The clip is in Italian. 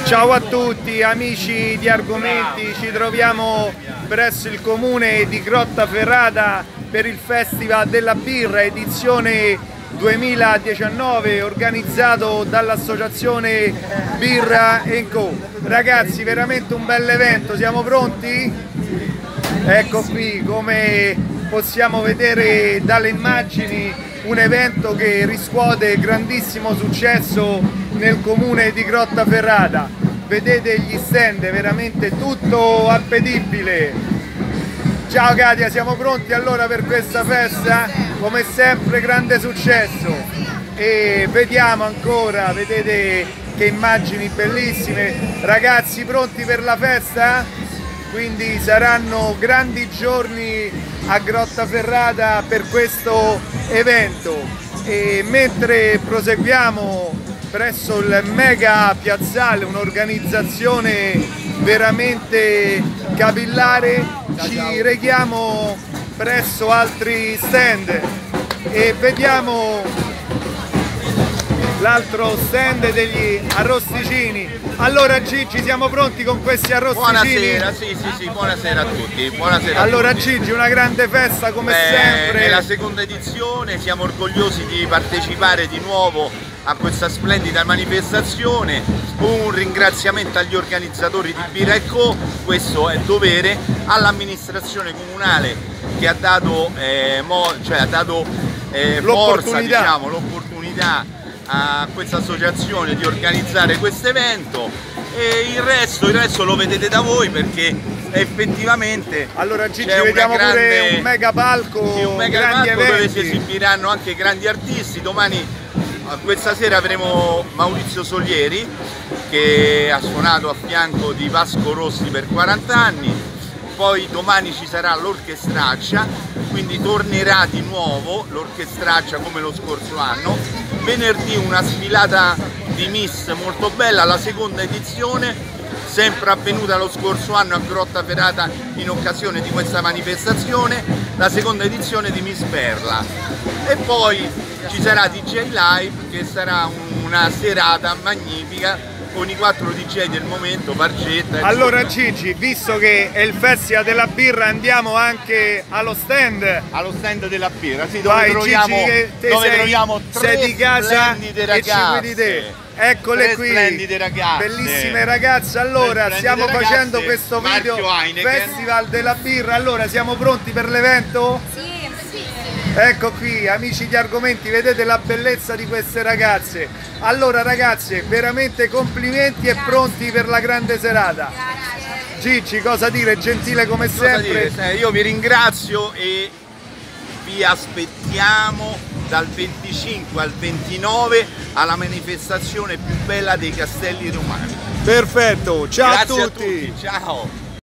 Ciao a tutti amici di Argomenti, ci troviamo presso il comune di Grottaferrata per il Festival della Birra edizione 2019 organizzato dall'associazione Birra & Co. Ragazzi, veramente un bel evento, siamo pronti? Ecco qui, come possiamo vedere dalle immagini, un evento che riscuote grandissimo successo nel comune di Grottaferrata. Vedete gli stand, veramente tutto appetibile. Ciao Katia, siamo pronti allora per questa festa? Come sempre grande successo. E vediamo ancora, vedete che immagini bellissime. Ragazzi, pronti per la festa? Quindi saranno grandi giorni a Grottaferrata per questo evento. E mentre proseguiamo presso il mega piazzale, un'organizzazione veramente capillare, ci rechiamo presso altri stand e vediamo l'altro stand degli arrosticini. Allora Gigi, siamo pronti con questi arrosticini? Buonasera, sì, buonasera a tutti. Buonasera allora a tutti. Gigi, una grande festa come sempre. È la seconda edizione, siamo orgogliosi di partecipare di nuovo a questa splendida manifestazione. Un ringraziamento agli organizzatori di Birra & Co, questo è dovere, all'amministrazione comunale che ha dato, forza, diciamo, l'opportunità a questa associazione di organizzare questo evento, e il resto lo vedete da voi, perché effettivamente allora Gigi, vediamo pure un mega palco, sì, un mega grandi palco eventi dove si esibiranno anche grandi artisti. Domani, questa sera, avremo Maurizio Solieri che ha suonato a fianco di Vasco Rossi per 40 anni, poi domani ci sarà l'orchestraccia, quindi tornerà di nuovo l'orchestraccia come lo scorso anno. Venerdì una sfilata di Miss molto bella, la seconda edizione, sempre avvenuta lo scorso anno a Grottaferrata in occasione di questa manifestazione, la seconda edizione di Miss Perla. E poi ci sarà DJ Live, che sarà una serata magnifica con i 4 DJ del momento, Bargetta. Allora Gigi, visto che è il Festival della Birra, andiamo anche allo stand. Allo stand della birra, sì, Vai, dove troviamo sei di casa splendide e ci guidi te. Eccole qui, splendide ragazze, bellissime ragazze. Allora stiamo facendo questo video Festival della Birra. Allora siamo pronti per l'evento? Sì. Ecco qui amici di Argomenti, vedete la bellezza di queste ragazze. Allora ragazze, veramente complimenti e pronti per la grande serata. Gigi, cosa dire? Gentile come sempre. Io vi ringrazio e vi aspettiamo dal 25 al 29 alla manifestazione più bella dei Castelli Romani. Perfetto, ciao a tutti. Ciao.